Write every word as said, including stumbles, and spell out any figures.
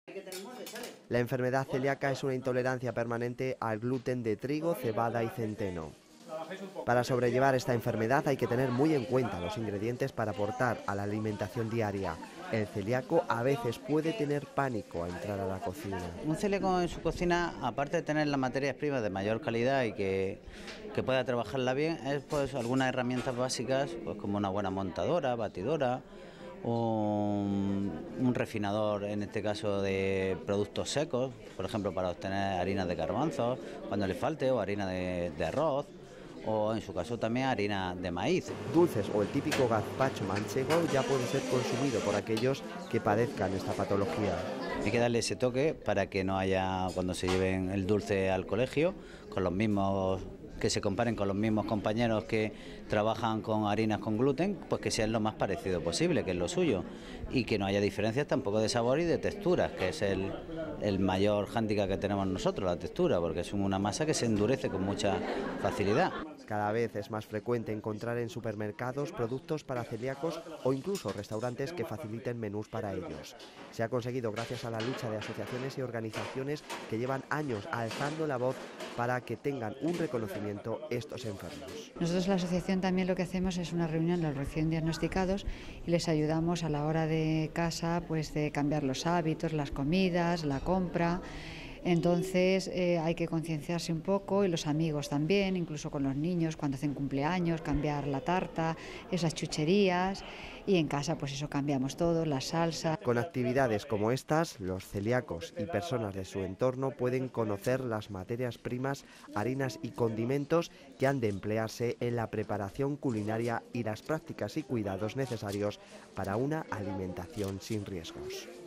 La enfermedad celíaca es una intolerancia permanente al gluten de trigo, cebada y centeno. Para sobrellevar esta enfermedad hay que tener muy en cuenta los ingredientes para aportar a la alimentación diaria. El celíaco a veces puede tener pánico a entrar a la cocina. Un celíaco en su cocina, aparte de tener las materias primas de mayor calidad y que, que pueda trabajarla bien, es pues algunas herramientas básicas, pues como una buena montadora, batidora, un, un refinador, en este caso de productos secos, por ejemplo para obtener harinas de garbanzos cuando le falte, o harina de, de arroz, o en su caso también harina de maíz. Dulces o el típico gazpacho manchego ya puede ser consumido por aquellos que padezcan esta patología. Hay que darle ese toque para que no haya, cuando se lleven el dulce al colegio, con los mismos, que se comparen con los mismos compañeros que trabajan con harinas con gluten, pues que sean lo más parecido posible, que es lo suyo, y que no haya diferencias tampoco de sabor y de texturas, que es el, el mayor hándicap que tenemos nosotros, la textura, porque es una masa que se endurece con mucha facilidad. Cada vez es más frecuente encontrar en supermercados productos para celíacos o incluso restaurantes que faciliten menús para ellos. Se ha conseguido gracias a la lucha de asociaciones y organizaciones que llevan años alzando la voz para que tengan un reconocimiento estos enfermos. Nosotros, la asociación, también lo que hacemos es una reunión de los recién diagnosticados y les ayudamos a la hora de casa, pues de cambiar los hábitos, las comidas, la compra. Entonces eh, hay que concienciarse un poco, y los amigos también, incluso con los niños cuando hacen cumpleaños, cambiar la tarta, esas chucherías, y en casa pues eso, cambiamos todo, la salsa. Con actividades como estas, los celíacos y personas de su entorno pueden conocer las materias primas, harinas y condimentos que han de emplearse en la preparación culinaria y las prácticas y cuidados necesarios para una alimentación sin riesgos.